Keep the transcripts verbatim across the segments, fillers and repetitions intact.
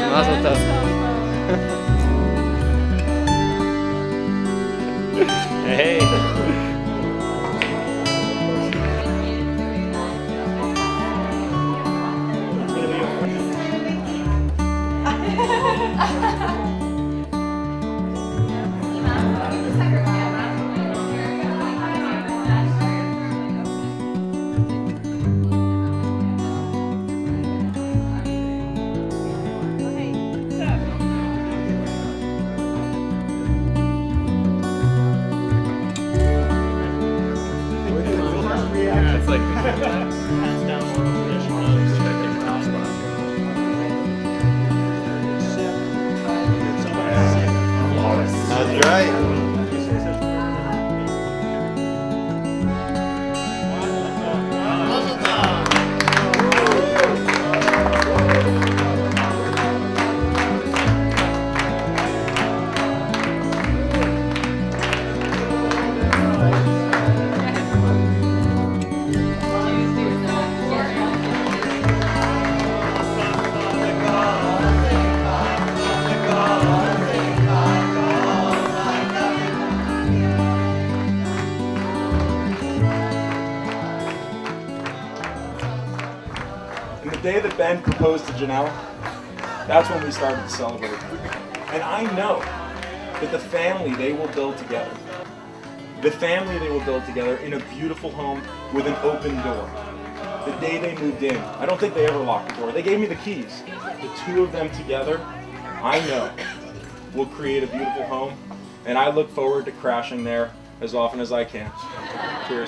Mazel tov. Hey. That's right. And the day that Ben proposed to Janelle, that's when we started to celebrate. And I know that the family they will build together, the family they will build together in a beautiful home with an open door. The day they moved in, I don't think they ever locked the door. They gave me the keys. The two of them together, I know, will create a beautiful home. And I look forward to crashing there as often as I can. Cheers.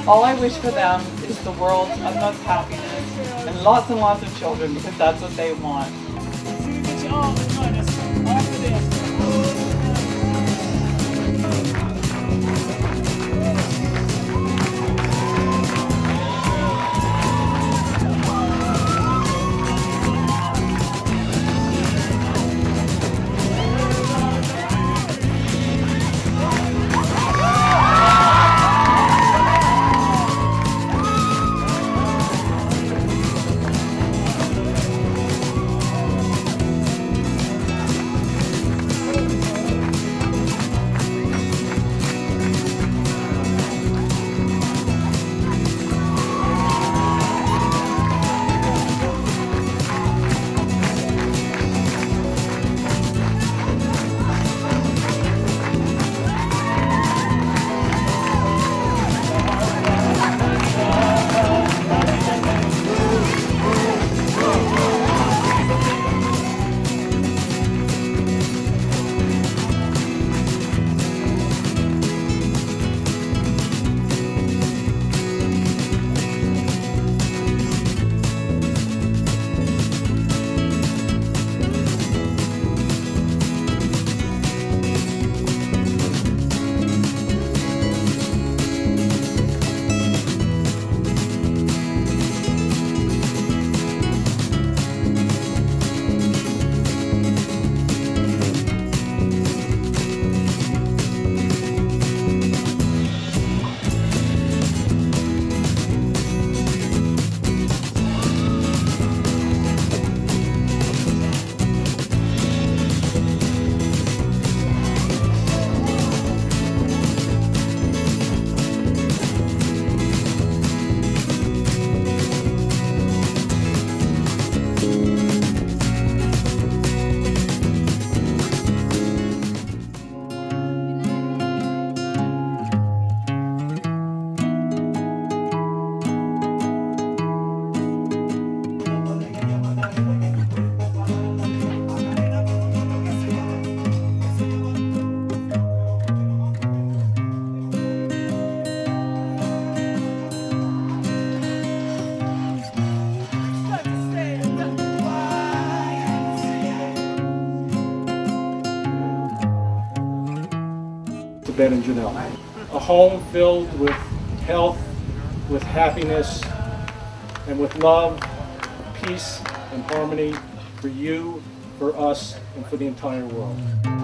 All I wish for them is the world's utmost happiness and lots and lots of children, because that's what they want. Ben and Janelle. A home filled with health, with happiness, and with love, peace, and harmony for you, for us, and for the entire world.